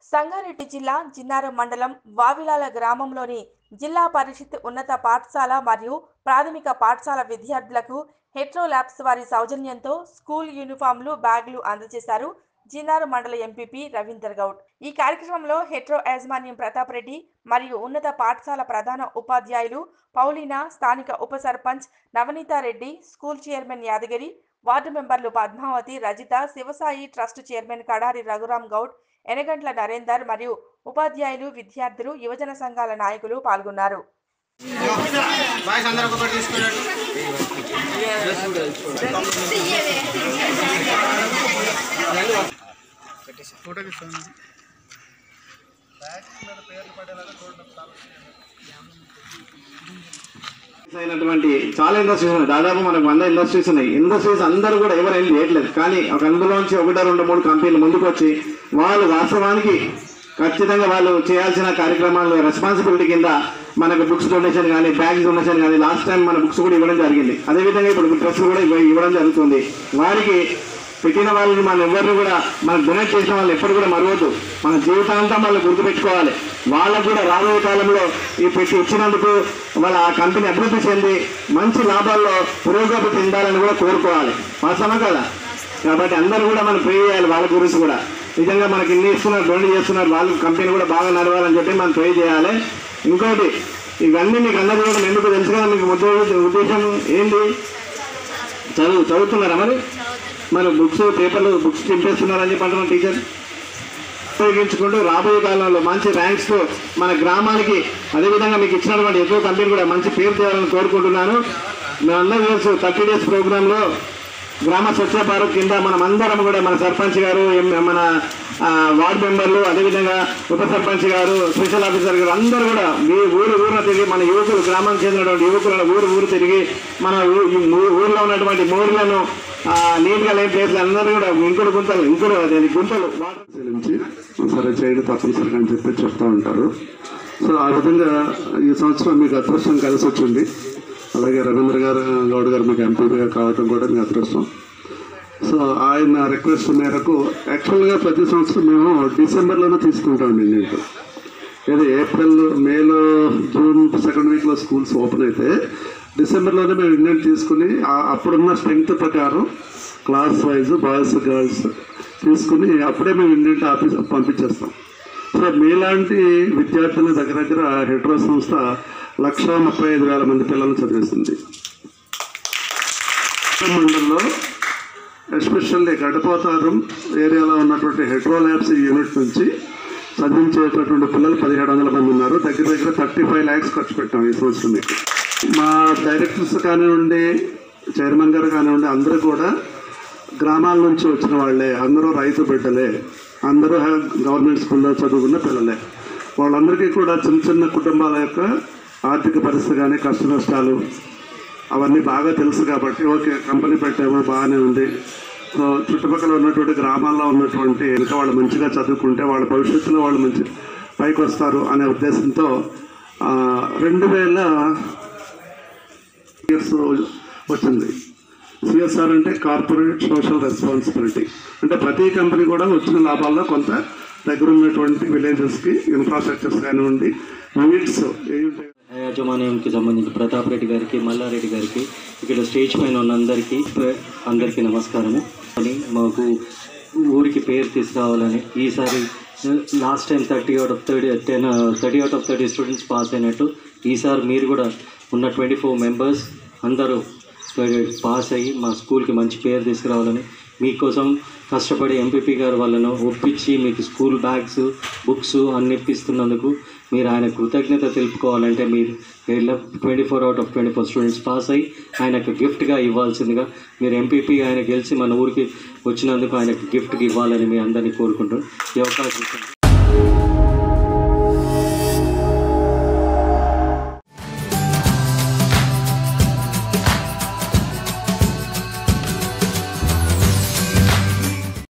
సంగారెడ్డి జిల్లా జిన్నారం మండలం వావిలాల గ్రామంలోని జిల్లా పరిషత్ ఉన్నత పాఠశాల మరియు ప్రాథమిక పాఠశాల విద్యార్థులకు హెట్రో ల్యాబ్స్ వారి సౌజన్యంతో స్కూల్ యూనిఫామ్లు, బ్యాగులు అందజేశారు జిన్నారం మండల ఎంపీపీ రవీందర్ గౌడ్. ఈ కార్యక్రమంలో హెట్రో యాజమాన్యం ప్రతాప్ రెడ్డి మరియు ఉన్నత పాఠశాల ప్రధాన ఉపాధ్యాయులు పౌలీనా, స్థానిక ఉప sarpanch నవనీతారెడ్డి, school chairman Yadagiri, ward మెంబర్లు పద్మావతి, రజిత, శివసాయి ట్రస్ట్ చైర్మన్ కడారి రఘురాం గౌడ్, ఎనగంట్ల నరేందర్ మరియు ఉపాధ్యాయులు, విద్యార్థులు, యువజన సంఘాల నాయకులు పాల్గొన్నారు. అయినటువంటి చాలా ఇండస్ట్రీస్ ఉన్నాయి. దాదాపు మనకు 100 ఇండస్ట్రీస్ ఉన్నాయి. ఇండస్ట్రీస్ అందరూ కూడా ఎవరేం చేయట్లేదు, కానీ ఒక అందులోంచి 1, 2, 3 కంపెనీలు ముందుకు వచ్చి వాళ్ళు వాస్తవానికి ఖచ్చితంగా వాళ్ళు చేయాల్సిన కార్యక్రమాలు రెస్పాన్సిబిలిటీ కింద మనకు బుక్స్ డొనేషన్ కానీ, బ్యాగ్స్ డొనేషన్ కానీ, లాస్ట్ టైం మన బుక్స్ కూడా ఇవ్వడం జరిగింది. అదేవిధంగా ఇప్పుడు డ్రెస్సులు కూడా ఇవ్వడం జరుగుతుంది. వారికి పెట్టిన వాళ్ళని మనం ఎవరిని కూడా మనకు డొనేట్ చేసిన వాళ్ళు ఎప్పుడు కూడా మరవద్దు. మన జీవితాంతం వాళ్ళు గుర్తుపెట్టుకోవాలి. వాళ్ళకు కూడా రాబోయే కాలంలో ఈ పెట్టి ఇచ్చినందుకు వాళ్ళ ఆ కంపెనీ అభివృద్ధి చెంది మంచి లాభాల్లో పురోగతి చెందాలని కూడా కోరుకోవాలి. వాస్తవమా కదా? కాబట్టి అందరూ కూడా మనం ప్రే చేయాలి. వాళ్ళ గురించి కూడా నిజంగా మనకి ఇన్ని ఇస్తున్నారు, డొనేట్ చేస్తున్నారు, వాళ్ళు కంపెనీ కూడా బాగా నడవాలని చెప్పి మనం ప్రే చేయాలి. ఇంకోటి, ఇవన్నీ మీకు అందరూ కూడా ఎందుకు తెలుసు కదా, మీకు ఉద్దేశం ఏంటి? చదువుతున్నారా? మరి బుక్స్, పేపర్లు, బుక్స్ చింపేస్తున్నారని చెప్పి అంటున్నాను టీచర్. ఉపయోగించుకుంటూ రాబోయే కాలంలో మంచి ర్యాంక్స్తో మన గ్రామానికి, అదేవిధంగా మీకు ఇచ్చినటువంటి ఎక్కువ కంపెనీ కూడా మంచి పేరు తేవాలని కోరుకుంటున్నాను. మేమందరం తెలుసు 30 days ప్రోగ్రాంలో గ్రామ స్వచ్ఛ భారత్ కింద మనం అందరం కూడా మన సర్పంచ్ గారు, మన వార్డు మెంబర్లు, అదేవిధంగా ఉప సర్పంచ్ గారు, స్పెషల్ ఆఫీసర్ గారు అందరూ కూడా ఊరున తిరిగి మన యువకులు, గ్రామానికి చెందినటువంటి యువకులను ఊరు తిరిగి మన ఊర్లో ఉన్నటువంటి మోర్లను నీట్గా లేని ప్లేస్లు అందరూ కూడా ఇంకోటి గుంతలు వాటర్ నుంచి సరే చేయడం తప్పనిసరిగా అని చెప్పి చెప్తూ ఉంటారు. సో ఆ విధంగా ఈ సంవత్సరం మీకు అదృష్టం కలిసి వచ్చింది. అలాగే రవీంద్ర గౌడ్ గారు మీకు ఎంపీగా కావడం కూడా మీ అదృష్టం. సో ఆయన రిక్వెస్ట్ మేరకు యాక్చువల్గా ప్రతి సంవత్సరం మేము డిసెంబర్లోనే తీసుకుంటామండి ఇంటికి. ఏదో ఏప్రిల్, మేలో, జూన్ 2nd weekలో స్కూల్స్ ఓపెన్ అయితే డిసెంబర్లోనే మేము ఇండియన్ తీసుకుని అప్పుడున్న స్ట్రెంగ్త్ ప్రకారం క్లాస్ వైజ్ బాయ్స్, గర్ల్స్ తీసుకుని అప్పుడే మేము ఇండియన్ ఆఫీస్ పంపించేస్తాం. సో మీలాంటి విద్యార్థుల దగ్గర హెట్రో సంస్థ 1,35,000 మంది పిల్లలను చదివిస్తుంది. మండలంలో ఎస్పెషల్లీ గడపతారం ఏరియాలో ఉన్నటువంటి హెట్రో ల్యాబ్స్ యూనిట్ నుంచి చదివించేటటువంటి పిల్లలు 1,700 మంది ఉన్నారు. దగ్గర 35 lakhs ఖర్చు పెట్టాం ఈ సంవత్సరం. మీకు మా డైరెక్టర్స్ కానివ్వండి, చైర్మన్ గారు కానివ్వండి, అందరూ కూడా గ్రామాల నుంచి వచ్చిన వాళ్ళే, అందరూ రైతు బిడ్డలే, అందరూ గవర్నమెంట్ స్కూల్లో చదువుకున్న పిల్లలే. వాళ్ళందరికీ కూడా చిన్న కుటుంబాల యొక్క ఆర్థిక పరిస్థితి కానీ, కష్ట నష్టాలు అవన్నీ బాగా తెలుసు కాబట్టి ఓకే కంపెనీ పెట్టామో బాగానే ఉంది. సో చుట్టుపక్కల ఉన్నటువంటి గ్రామాల్లో ఉన్నటువంటి ఇంకా వాళ్ళు మంచిగా చదువుకుంటే వాళ్ళ భవిష్యత్తులో వాళ్ళు మంచి పైకి వస్తారు అనే ఉద్దేశంతో 2000 years వచ్చింది. సిఎస్ఆర్ అంటే కార్పొరేట్ సోషల్ రెస్పాన్సిబిలిటీ. అంటే ప్రతి కంపెనీ కూడా వచ్చిన లాభాల్లో కొంత దగ్గర ఉన్నటువంటి విలేజెస్కి ఇన్ఫ్రాస్ట్రక్చర్స్ కానివ్వండి, యూనిట్స్ యాజమాన్యానికి సంబంధించి ప్రతాప్ రెడ్డి గారికి, మల్లారెడ్డి గారికి, ఇక్కడ స్టేజ్ పైన ఉన్న అందరికీ నమస్కారము. అని మాకు ఊరికి పేరు తీసుకురావాలని ఈసారి last time 30 out of 30 students pass అయినట్టు ఈసారి మీరు కూడా ఉన్న 24 members అందరూ పాస్ అయ్యి మా స్కూల్కి మంచి పేరు తీసుకురావాలని మీకోసం కష్టపడి ఎంపీపీ గారు వాళ్ళను ఒప్పించి మీకు స్కూల్ బ్యాగ్స్, బుక్స్ అన్ని ఇప్పిస్తున్నందుకు మీరు ఆయన కృతజ్ఞత తెలుపుకోవాలంటే మీరు 24 out of 24 స్టూడెంట్స్ పాస్ అయ్యి ఆయనకు గిఫ్ట్గా ఇవ్వాల్సిందిగా, మీరు ఎంపీపీ ఆయన గెలిచి మన ఊరికి వచ్చినందుకు ఆయనకు గిఫ్ట్గా ఇవ్వాలని మీ అందరినీ కోరుకుంటూ ఈ అవకాశం